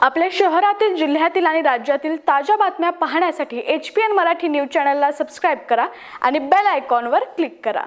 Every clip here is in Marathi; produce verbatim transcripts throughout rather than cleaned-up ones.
आपल्या शहरातील, जिल्ह्यातील आणि राज्यातील ताज्या बातम्या पाहण्यासाठी H P N Marathi news चॅनलला सबस्क्राइब करा आणि बेल आयकॉनवर क्लिक करा।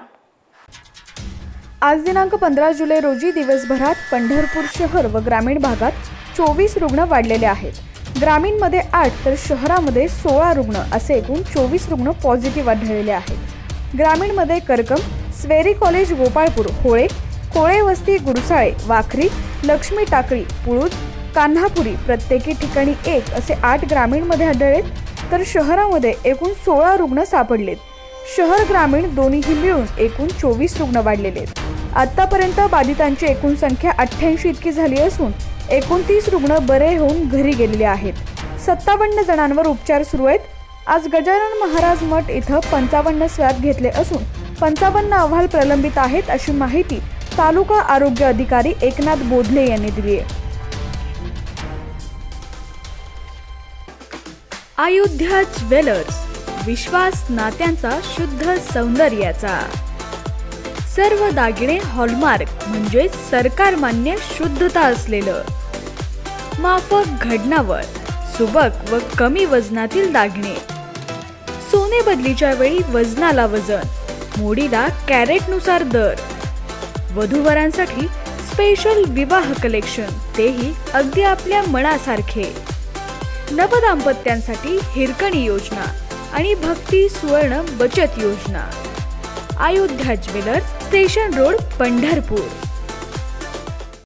आज दिनांक पंधरा जुलै रोजी दिवसभरात पंढरपूर शहर व ग्रामीण भागात चोवीस रुग्ण वाढलेले आहेत। ग्रामीणमध्ये आठ तर शहरामध्ये सोळा रुग्ण असे एकूण चोवीस रुग्ण पॉझिटिव्ह आढळलेले आहेत। ग्रामीणमध्ये करकम, स्वेरी कॉलेज, गोपाळपूर, होळे, कोळे वस्ती, गुरसाळे, वाखरी, लक्ष्मी टाकळी, पुळूज, कान्हापुरी प्रत्येकी ठिकाणी एक असे आठ ग्रामीणमध्ये आढळलेत, तर शहरामध्ये एकूण सोळा रुग्ण सापडलेत। शहर ग्रामीण दोन्हीही मिळून एकूण चोवीस रुग्ण वाढलेले आहेत। आतापर्यंत बाधितांची एकूण संख्या अठ्ठ्याऐंशी इतकी झाली असून एकोणतीस रुग्ण बरे होऊन घरी गेलेले आहेत। सत्तावन्न जणांवर उपचार सुरू आहेत। आज गजानन महाराज मठ इथं पंचावन्न स्वॅब घेतले असून पंचावन्न अहवाल प्रलंबित आहेत अशी माहिती तालुका आरोग्य अधिकारी एकनाथ बोधले यांनी दिली आहे। अयोध्या ज्वेलर्स, विश्वास नात्यांचा, शुद्ध सौंदर्याचा। सर्व दागिने हॉलमार्क म्हणजे सरकार मान्य शुद्धता असलेलं, माफक घडणावर, सुबक व कमी वजनातील दागिने। सोने बदलीच्या वेळी वजनाला वजन, मोडीला कॅरेटनुसार दर। वधूवरांसाठी स्पेशल विवाह कलेक्शन, तेही अगदी आपल्या मनासारखे। नवदाम्पत्यांसाठी हिरकणी योजना आणि भक्ती सुवर्ण बचत योजना। Ayodhya jewellers, station road, Pandharpur.